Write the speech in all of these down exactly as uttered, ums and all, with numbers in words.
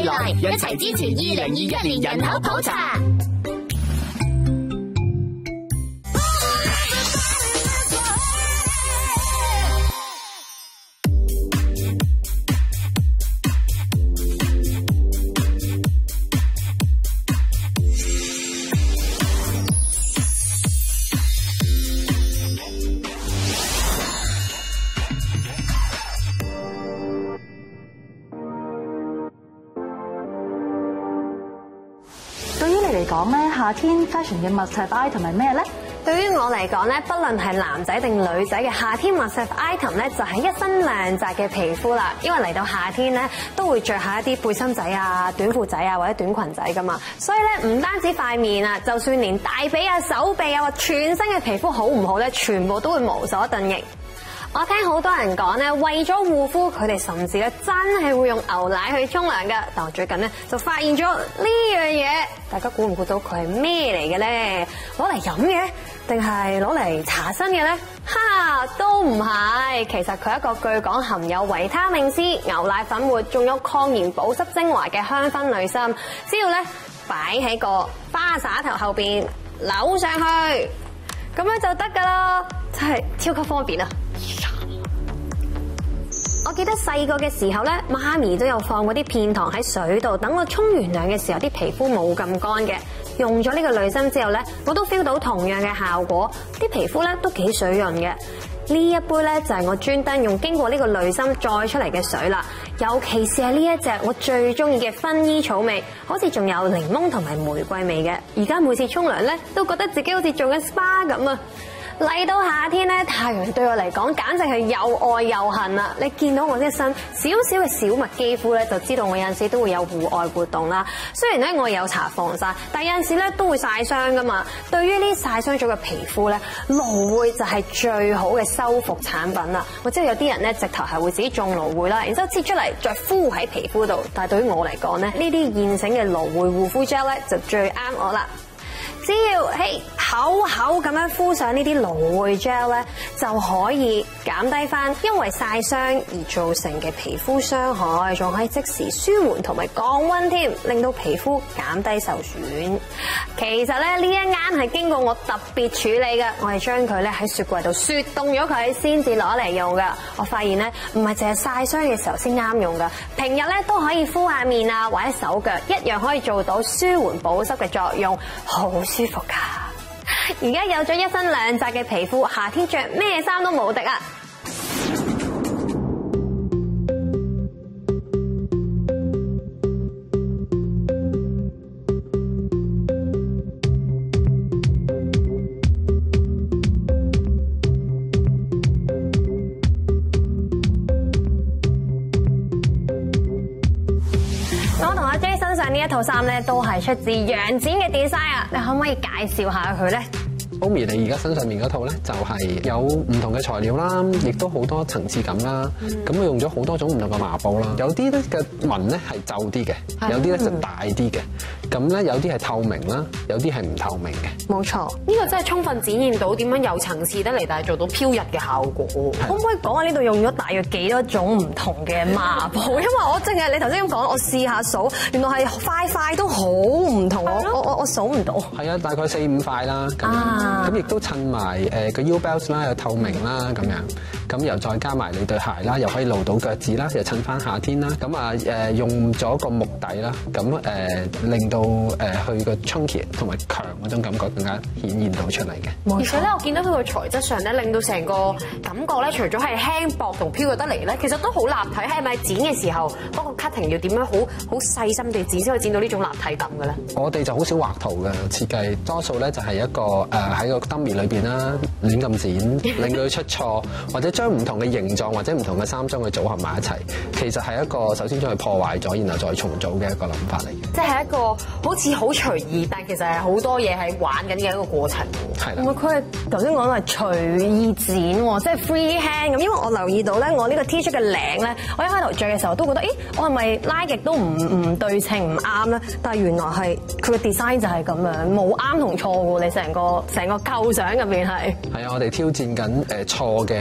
來，一齊支持二零二一年人口普查。 嚟講咧，夏天 fashion 嘅 must have item 係咩咧？ 對於我嚟講咧，不論係男仔定女仔嘅夏天 must have item 咧，就係一身亮澤嘅皮膚啦。因為嚟到夏天咧，都會着下一啲背心仔啊、短褲仔啊或者短裙仔噶嘛，所以咧唔單止塊面啊，就算連大髀啊、手臂啊或全身嘅皮膚好唔好咧，全部都會無所遁形。我聽好多人講咧，為咗護膚，佢哋甚至咧真係會用牛奶去沖涼㗎。但我最近咧就發現咗呢樣嘢，大家估唔估到佢係咩嚟嘅咧？攞嚟飲嘅，定係攞嚟搽身嘅咧？哈，都唔係。其實佢係一個據講含有維他命 C、牛奶粉末，仲有抗炎保濕精華嘅香薰女心。只要咧擺喺個花灑頭後邊扭上去，咁樣就得㗎啦，真係超級方便啊！我記得細個嘅時候咧，媽咪都有放嗰啲片糖喺水度，等我沖完涼嘅時候，啲皮膚冇咁乾嘅。用咗呢個濾芯之後咧，我都 feel 到同樣嘅效果，啲皮膚咧都幾水潤嘅。呢一杯咧就係我專登用經過呢個濾芯再出嚟嘅水啦，尤其是係呢一隻我最中意嘅薰衣草味，好似仲有檸檬同埋玫瑰味嘅。而家每次沖涼咧，都覺得自己好似做緊 S P A 咁啊！嚟到夏天咧，太陽對我嚟講簡直係又愛又恨啦！你見到我一身少少嘅小麥肌膚咧，就知道我有陣時都會有戶外活動啦。雖然咧我有搽防曬，但有陣時咧都會曬傷噶嘛。對於呢曬傷咗嘅皮膚咧，蘆薈就係最好嘅修復產品啦。我知道有啲人咧直頭係會自己種蘆薈啦，然之後切出嚟再敷喺皮膚度。但係對於我嚟講咧，呢啲現成嘅蘆薈護膚 gel 咧就最啱我啦。只要嘿厚厚咁樣敷上呢啲蘆薈 gel 咧，就可以減低翻因為曬傷而造成嘅皮膚傷害，仲可以即時舒緩同埋降溫添，令到皮膚減低受損。其實咧呢一啱係經過我特別處理嘅，我係將佢咧喺雪櫃度雪凍咗佢先至攞嚟用噶。我發現咧唔係淨係曬傷嘅時候先啱用噶，平日咧都可以敷下面啊或者手腳，一樣可以做到舒緩保濕嘅作用，好舒服噶。而家有咗一身亮澤嘅皮膚，夏天着咩衫都無敵啊！我同阿 J 身上呢一套衫咧，都係出自楊展嘅 design 啊！你可唔可以介紹下佢咧 ？Omi，你而家身上面嗰套咧，就係有唔同嘅材料啦，亦都好多層次感啦。咁我用咗好多種唔同嘅麻布啦，有啲咧嘅紋咧係皺啲嘅，有啲咧就大啲嘅。咁咧有啲係透明啦，有啲係唔透明嘅。 冇錯， 呢個真係充分展現到點樣有層次得嚟，但係做到飄逸嘅效果。 可唔可以講下呢度用咗大約幾多種唔同嘅麻布？因為我淨係你頭先咁講，我試下數，原來係塊塊都好唔同，我我我我數唔到。 係啊，大概四五塊啦。咁咁亦都襯埋誒個 U belt 啦，又透明啦咁樣。咁又再加埋你對鞋啦，又可以露到腳趾啦，又襯翻夏天啦。咁啊誒用咗個木底啦，咁誒令到誒佢個 chunky 同埋強嗰種感覺更加顯現到出嚟嘅。 而且咧，我見到佢個材質上咧，令到成個感覺咧，除咗係輕薄同飄逸得嚟咧，其實都好立體。係咪剪嘅時候嗰個 cutting 要點樣好好細心地剪先可以剪到呢種立體感嘅咧？ 我哋就好少畫圖嘅設計，多數咧就係一個誒喺個 dummy 裏邊啦，亂咁剪，令到佢出錯，或者將唔同嘅形狀或者唔同嘅衫將佢組合埋一齊。其實係一個首先將佢破壞咗，然後再重組嘅一個諗法嚟嘅。 即係一個好似好隨意，但其實係好多嘢係玩緊嘅一個過程。 係啦。 佢係頭先講係隨意剪喎，即係 free hand 咁。因為我留意到咧，我呢個 T 恤嘅領咧，我一開頭着嘅時候都覺得，咦，我係咪拉極都唔唔對稱唔啱咧？但係原來係佢嘅 design 就係咁樣，冇啱同錯喎。你成個成個構想入邊係。 係啊，我哋挑戰緊誒錯嘅為靚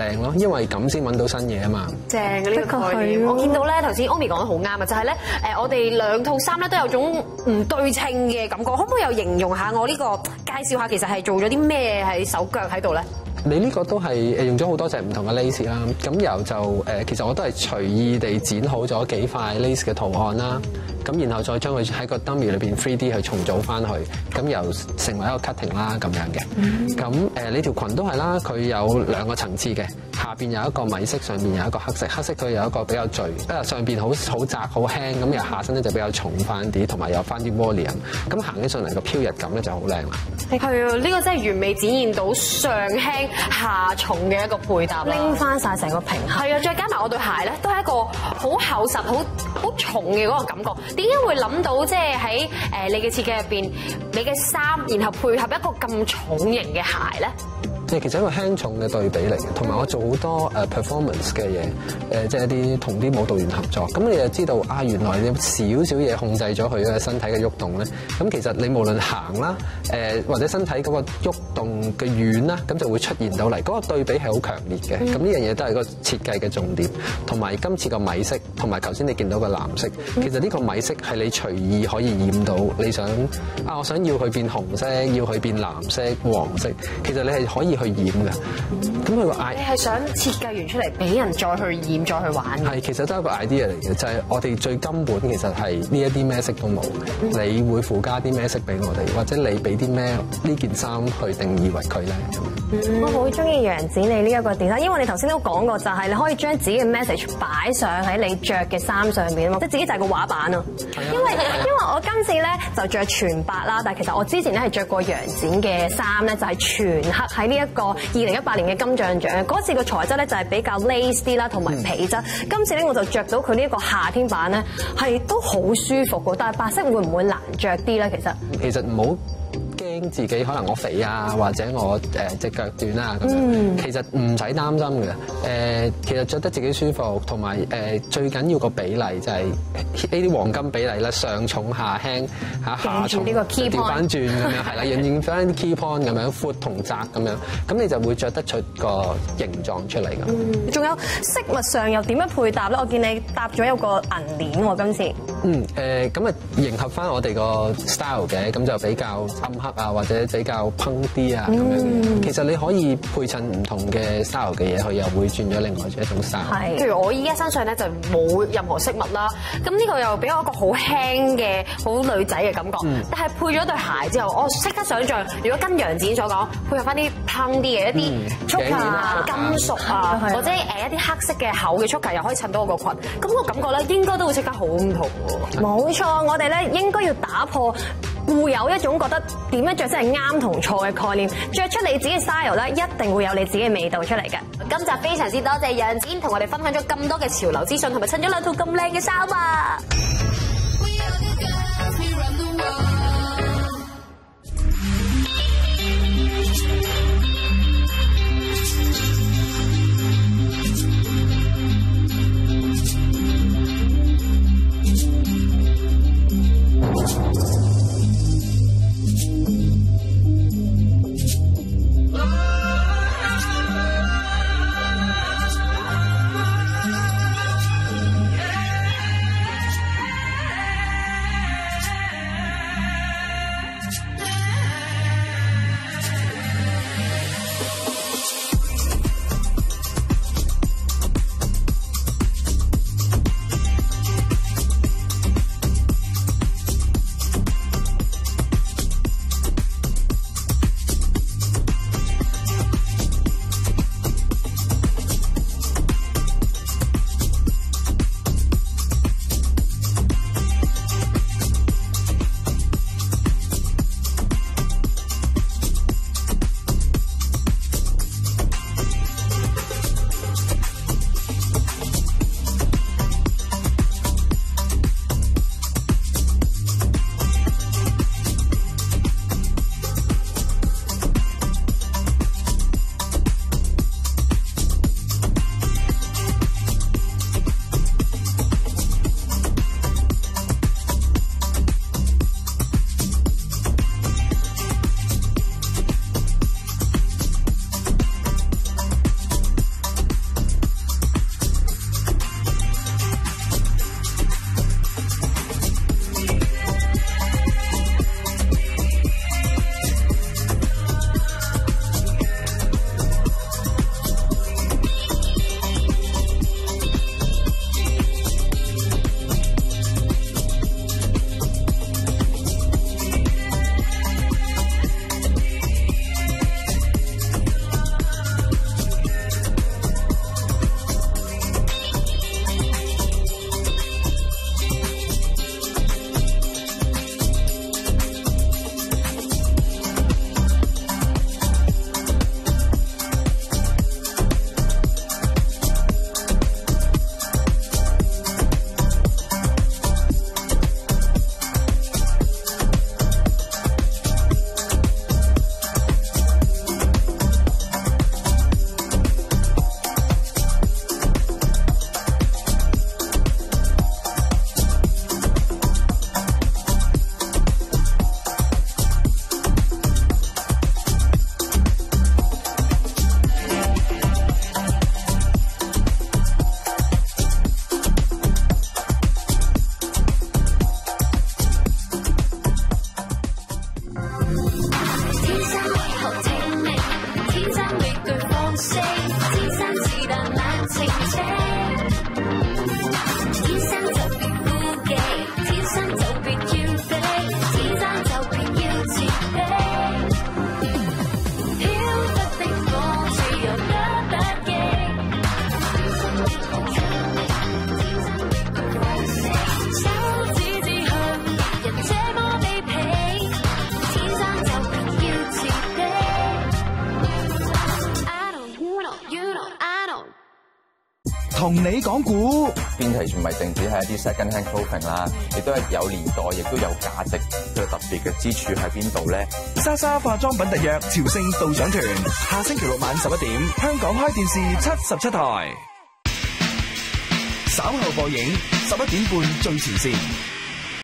正咯，因為咁先揾到新嘢啊嘛。 正嘅呢個概念，我見到咧頭先 Omi 講得好啱啊，就係咧誒我哋兩套衫咧都有種唔對稱嘅感覺，可唔可以又形容下我呢個介紹下其實係做咗啲咩喺手腳喺度咧？ 你呢個都係誒用咗好多隻唔同嘅 lace 啦，咁由就誒其實我都係隨意地剪好咗幾塊 lace 嘅圖案啦，咁然後再將佢喺個 dummy 裏邊 three D 去重組翻去，咁由成為一個 cutting 啦咁樣嘅。咁誒呢條裙都係啦，佢有兩個層次嘅，下邊有一個米色，上邊有一個黑色。黑色佢有一個比較聚，啊上邊好好窄好輕，咁由下身咧就比較重翻啲，同埋有翻啲 volume。咁行起上嚟個飄逸感咧就好靚啦。係啊，呢個真係完美展現到上輕下重嘅一個配搭， 拎翻晒成個平衡。 係啊，再加埋我對鞋咧，都係一個好厚實、好好重嘅嗰個感覺。點解會諗到即係喺誒你嘅設計入邊，你嘅衫然後配合一個咁重型嘅鞋咧？ 其實一個輕重嘅對比嚟嘅，同埋我做好多誒 performance 嘅嘢，誒即係一啲同啲舞蹈員合作，咁你就知道啊，原來有少少嘢控制咗佢嘅身體嘅喐動咧。咁其實你無論行啦，誒或者身體嗰個喐動嘅遠啦，咁就會出現到嚟，嗰個對比係好強烈嘅。咁呢樣嘢都係個設計嘅重點，同埋今次個米色，同埋頭先你見到個藍色，其實呢個米色係你隨意可以染到，你想啊，我想要佢變紅色，要佢變藍色、黃色，其實你係可以去染嘅，咁佢個 idea 你係想設計完出嚟俾人再去染再去玩嘅？係， 其實都係一個 idea 嚟嘅，就係、是、我哋最根本其實係呢一啲咩色都冇，嗯、你會附加啲咩色俾我哋，或者你俾啲咩呢件衫去定義為佢咧？ 嗯、我好中意楊子你呢一個 design，因為你頭先都講過，就係你可以將自己嘅 message 擺上喺你着嘅衫上面啊嘛，即係自己就係個畫板啊。因為因為我今次咧就着全白啦，但係其實我之前咧係着過楊展嘅衫咧，就係全黑喺呢一個二零一八年嘅金像獎。嗰次個材質咧就係比較 lace 啲啦，同埋皮質。嗯、今次咧我就着到佢呢一個夏天版咧，係都好舒服嘅。但係白色會唔會難着啲咧？其實其實唔好驚自己可能我肥啊，或者我誒隻腳短啊咁樣， 嗯、 其實唔使擔心嘅。誒、呃，其實着得自己舒服，同埋誒最緊要個比例就係呢啲黃金比例啦，上重下輕嚇，下重呢個 key point 調翻轉咁樣，係啦，認認翻啲 key point 咁樣，闊同窄咁樣，咁你就會着得出個形狀出嚟咁。 仲、嗯、有飾物上又點樣配搭咧？我見你搭咗有個銀鏈喎，今次。 嗯誒，咁、呃、啊迎合翻我哋個 style 嘅，咁就比較暗黑啊，或者比較烹啲啊咁樣嘅。嗯、其實你可以配襯唔同嘅 style 嘅嘢，佢又會轉咗另外一種 style。 係，譬如我依家身上咧就冇任何飾物啦，咁呢個又俾我一個好輕嘅好女仔嘅感覺。嗯、但係配咗對鞋之後，我即刻想像，如果跟楊展所講，配合翻啲烹啲嘅一啲 choker 啊、金屬啊，或者誒一啲黑色嘅厚嘅 choker 又可以襯到我個裙，咁、那個感覺咧應該都會即刻好唔同喎。 冇錯，我哋咧應該要打破固有一種覺得點樣着真係啱同錯嘅概念，着出你自己嘅 style 咧，一定會有你自己嘅味道出嚟嘅。 今集非常之多謝楊展同我哋分享咗咁多嘅潮流資訊，同埋襯咗兩套咁靚嘅衫啊！ 同你講古。 Vintage 唔係淨止係一啲 second hand clothing 啦，亦都係有年代，亦都有價值。最特別嘅之處喺邊度咧？ 莎莎化妝品特約朝聖導賞團，下星期六晚十一點，香港開電視七十七台。稍後播映，十一點半最前線。